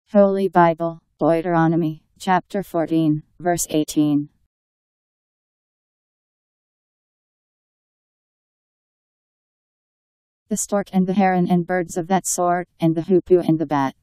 Holy Bible Deuteronomy Chapter 14, verse 18. The stork and the heron and birds of that sort, and the hoopoe and the bat,